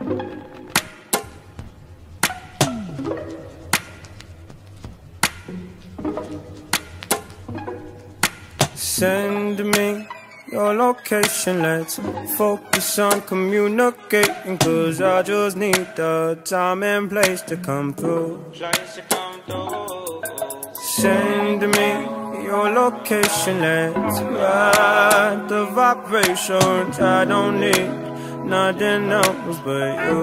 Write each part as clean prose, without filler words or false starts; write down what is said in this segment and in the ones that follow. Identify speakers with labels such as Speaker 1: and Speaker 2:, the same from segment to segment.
Speaker 1: Send me your location, let's focus on communicating, 'cause I just need the time and place to come through. Send me your location, let's ride the vibrations. I don't need nothing else but you.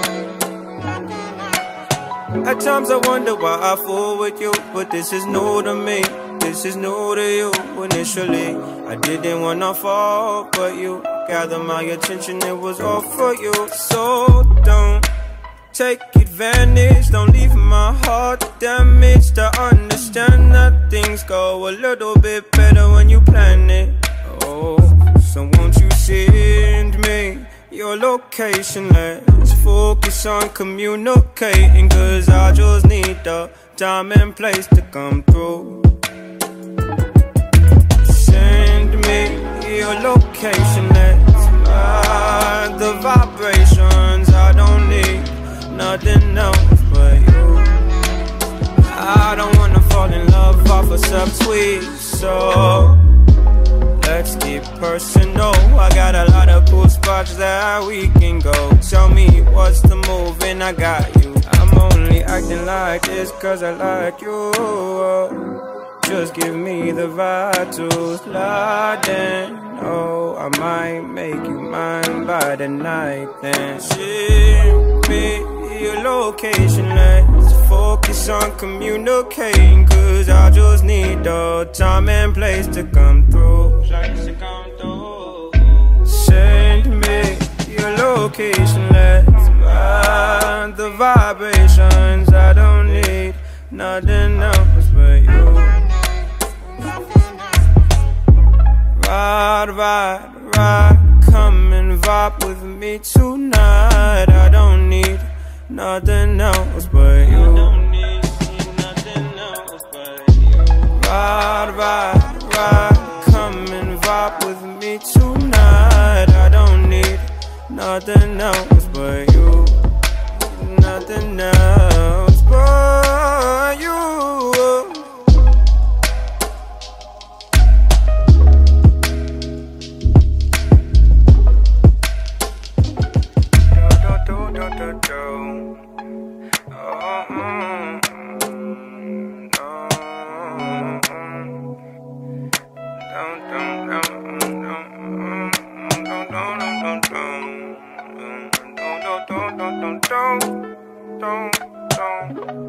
Speaker 1: At times I wonder why I fool with you, but this is new to me. This is new to you. Initially, I didn't wanna fall, but you gathered my attention, it was all for you. So don't take advantage, don't leave my heart damaged. I understand that things go a little bit better when you plan it. Oh, so won't you send me your location? Let's focus on communicating, 'cause I just need the time and place to come through. Send me your location, let's ride the vibrations. I don't need nothing else but you. I don't wanna fall in love off a subtweet, so let's get personal. I got a lot of cool spots that we can go. Tell me what's the move and I got you. I'm only acting like this 'cause I like you. Just give me the vibe to slide in. Oh, I might make you mine by the night then. Send me your location, let's focus on communicating, 'cause I just need the time and place to come through. Send me your location, let's ride the vibrations. I don't need nothing else but you. Ride, ride, ride, come and vibe with me tonight. I don't need nothing else but you. Ride, ride, ride, come and vibe with me tonight. I don't need nothing else but you. Nothing else but you.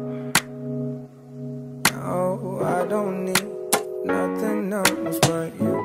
Speaker 1: No, I don't need nothing else but you.